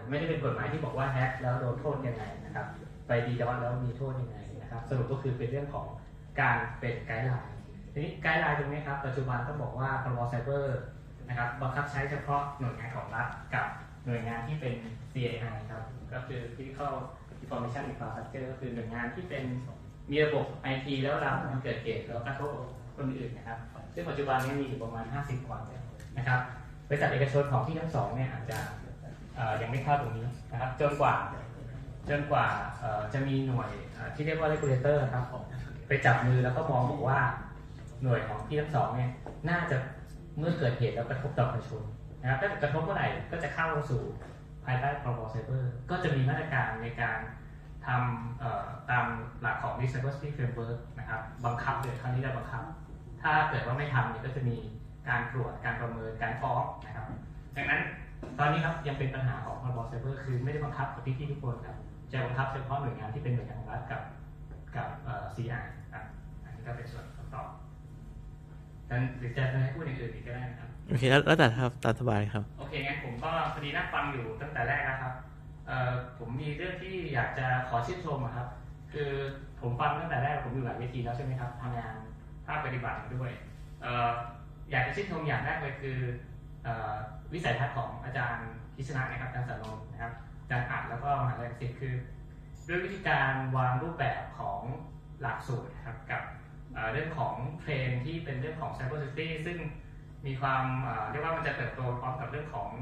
ไม่ได้เป็นกฎหมายที่บอกว่าแฮกแล้วโดนโทษยังไงนะครับไปดีดอสแล้วมีโทษยังไงนะครับสรุปก็คือเป็นเรื่องของการเป็นไกด์ไลน์ทีนี้ไกด์ไลน์ตรงนี้ครับปัจจุบันต้องบอกว่าพรบไซเบอร์นะครับบังคับใช้เฉพาะหน่วยงานของรัฐกับหน่วยงานที่เป็น CII ครับก็คือ Critical Information Infrastructure ก็คือหน่วยงานที่เป็นมีระบบ IT แล้วเราเกิดเหตุแล้วกระทบคนอื่นนะครับซึ่งปัจจุบันนี้มีอยู่ประมาณ50 กว่านะครับบริษัทเอกชนของที่ทั้งสองเนี่ยอาจจะยังไม่เข้าตรงนี้นะครับจนกว่าจะมีหน่วยที่เรียกว่า regulator ครับไปจับมือแล้วก็มองบอกว่าหน่วยของที่ทั้งสองเนี่ยน่าจะเมื่อเกิดเหตุแล้วกระทบต่อประชาชนนะครับถ้ากระทบเมื่อไหร่ก็จะเข้าสู่ภายใต้พรบไซเบอร์ก็จะมีมาตรการในการทำตามหลักของ Cybersecurity Framework นะครับบังคับเลยครั้งนี้จะบังคับถ้าเกิดว่าไม่ทำเนี่ยก็จะมีการตรวจการประเมินการฟ้องนะครับดังนั้นตอนนี้ครับยังเป็นปัญหาของพรบไซเบอร์คือไม่ได้บังคับกับพี่ๆทุกคนครับจะบังคับเฉพาะหน่วยงานที่เป็นหน่วยงานของรัฐกับCI ครับอันนี้ก็เป็นส่วนตอบนั้นหรือจะให้พูดอย่างอื่นอีกก็ได้นะครับโอเคแล้วแต่ครับตามสบายครับโอเคงั้นผมก็พอดีนั่งฟังอยู่ตั้งแต่แรกนะครับผมมีเรื่องที่อยากจะขอชื่นชมครับคือผมฟังตั้งแต่แรกผมอยู่หลายเวทีแล้วใช่ไหมครับทำงานภาคปฏิบัติด้วยอยากจะชื่นชมอย่างแรกเลยคือวิสัยทัศน์ของอาจารย์พิชนะนะครับอาจารย์สนนนะครับอาจารย์อัดแล้วก็มหาวิทยาลัยศิลป์คือด้วยวิธีการวางรูปแบบของหลักสูตรนะครับกับเรื่องของเทรนที่เป็นเรื่องของ Cyber Security ซึ่งมีความเรียกว่ามันจะเติบโตพร้อมกับเรื่องของ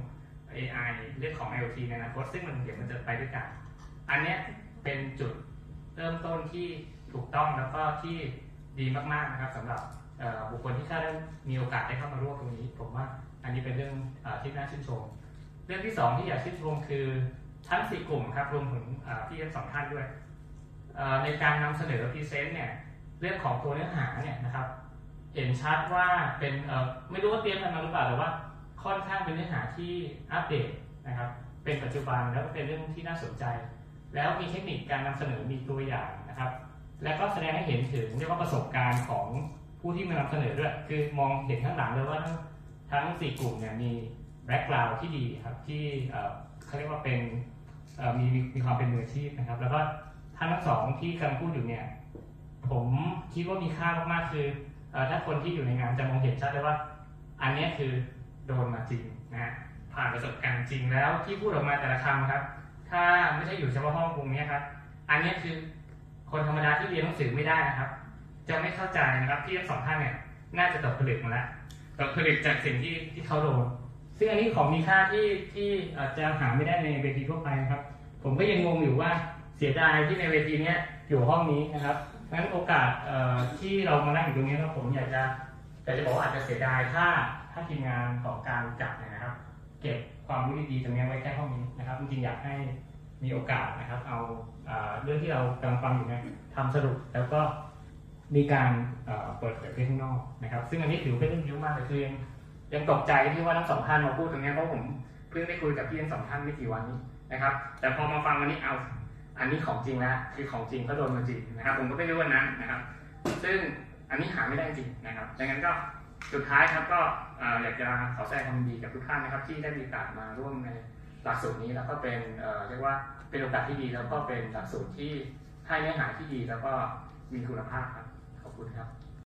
AI เรื่องของ IoT ในอนาคตซึ่งเดี๋ยวมันจะไปด้วยกันอันนี้เป็นจุดเริ่มต้นที่ถูกต้องแล้วก็ที่ดีมากๆนะครับสำหรับบุคคลที่ได้มีโอกาสได้เข้ามาร่วมตรงนี้ผมว่าอันนี้เป็นเรื่องที่น่าชื่นชมเรื่องที่2ที่อยากชื่นชมคือทั้ง4กลุ่มครับรวมถึงพี่ทั้ง2ท่านด้วยในการนำเสนอพรีเซนต์เนี่ยเรื่องของตัวเนื้อหาเนี่ยนะครับเห็นชัดว่าเป็นไม่รู้ว่าเตรียมกันมาหรือเปล่าแต่ว่าค่อนข้างเป็นเนื้อหาที่อัปเดตนะครับเป็นปัจจุบันแล้วก็เป็นเรื่องที่น่าสนใจแล้วมีเทคนิคการนำเสนอมีตัวอย่างนะครับและก็แสดงให้เห็นถึงเรียกว่าประสบการณ์ของผู้ที่มานำเสนอด้วยคือมองเห็นข้างหลังเลยว่าทั้ง4กลุ่มเนี่ยมีแบ็กกราวด์ที่ดีครับที่เขาเรียกว่าเป็นมีความเป็นมืออาชีพนะครับแล้วก็ท่านทั้งสองที่กำลังพูดอยู่เนี่ยผมคิดว่ามีค่ามากๆคือถ้าคนที่อยู่ในงานจะมองเห็นชัดเลยว่าอันนี้คือโดนมาจริงนะผ่านประสบการณ์จริงแล้วที่พูดออกมาแต่ละคำครับถ้าไม่ใช่อยู่เฉพาะห้องตรงนี้ครับอันนี้คือคนธรรมดาที่เรียนหนังสือไม่ได้นะครับจะไม่เข้าใจนะครับที่ทั้งสองท่านเนี่ยน่าจะตกผลึกมาแล้วตกผลึกจากสิ่งที่เขาโดนซึ่งอันนี้ของมีค่าที่จะหาไม่ได้ในเวทีทั่วไปนะครับผมก็ยังงงอยู่ว่าเสียดายที่ในเวทีนี้อยู่ห้องนี้นะครับงั้นโอกาสที่เรามานั่งอยู่ตรงนี้ครับผมอยากจะบอกว่าอาจจะเสียดายถ้าทีมงานของการจัดนะครับเก็บความรู้ดีๆตรงนี้ไว้แค่ห้องนี้นะครับจริงๆอยากให้มีโอกาสนะครับเอาเรื่องที่เรากำลังฟังอยู่เนี่ยทำสรุปแล้วก็มีการเปิดเผยไปข้างนอกนะครับซึ่งอันนี้ถือเป็นเรื่องที่มากเลยคือยังตกใจที่ว่าทั้งสองท่านมาพูดตรงนี้เพราะผมเพิ่งได้คุยกับพี่ทั้งสองท่านไม่กี่วันนี้นะครับแต่พอมาฟังวันนี้เอาอันนี้ของจริงแล้วคือของจริงก็โดนมาจริงนะครับผมก็ไม่รู้วันนั้นนะครับซึ่งอันนี้หาไม่ได้จริงนะครับดังนั้นก็สุดท้ายครับก็อยากจะขอแสดงความดีกับทุกท่านนะครับที่ได้มีโอกาสมาร่วมในหลักสูตรนี้แล้วก็เป็นเรียกว่าเป็นโอกาสที่ดีแล้วก็เป็นหลักสูตรที่ให้เนื้อหาที่ดีแล้วก็มีคุณภาพครับขอบคุณครับ